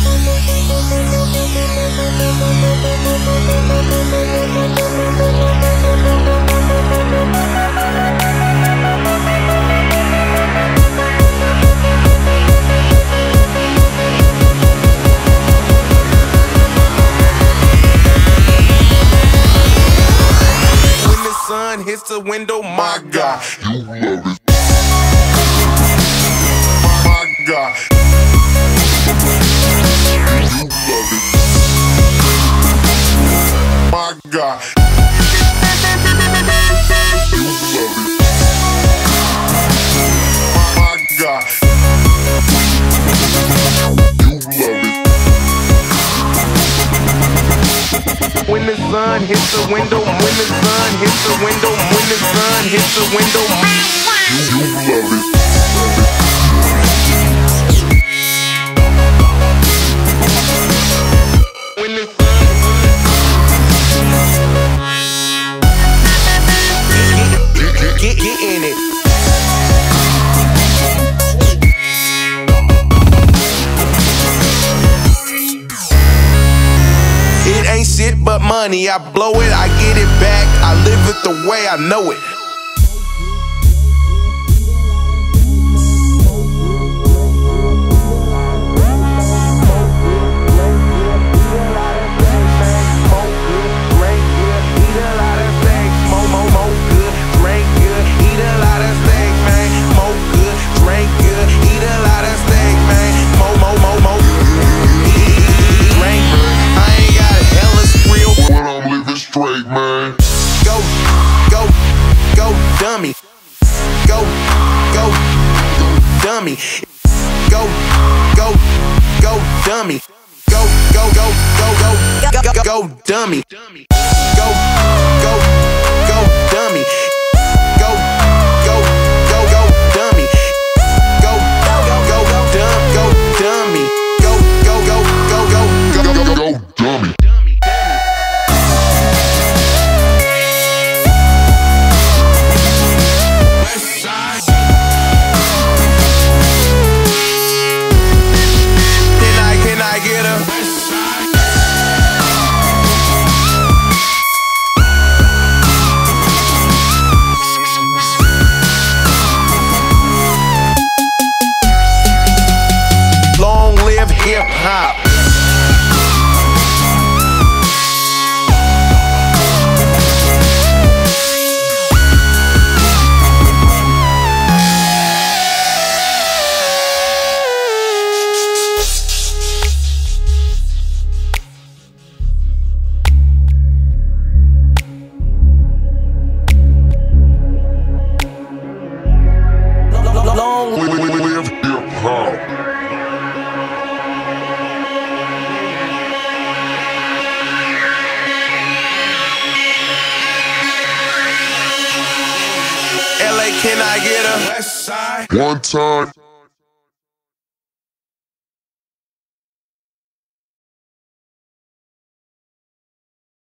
Hits the window, my God, you love it. My God, you love it. My God, you love it. My God, you love it. When the sun hits the window, when the sun hits the window, when the sun hits the window, you love it. When the sun get in it. It ain't shit but money. I blow it, I get it back. I live it the way I know it. Straight, man. Go, go, go, dummy. Go, go, dummy. Go, go, go, dummy. Go, go, go, go, go, go, go, dummy. Go, go, go, dummy. Go, go, go, go, dummy. Go, go, go, go, dummy. Go, go, go, go, go, go, dummy. Hip hop. Long live hip hop. LA, can I get a West Side? One time.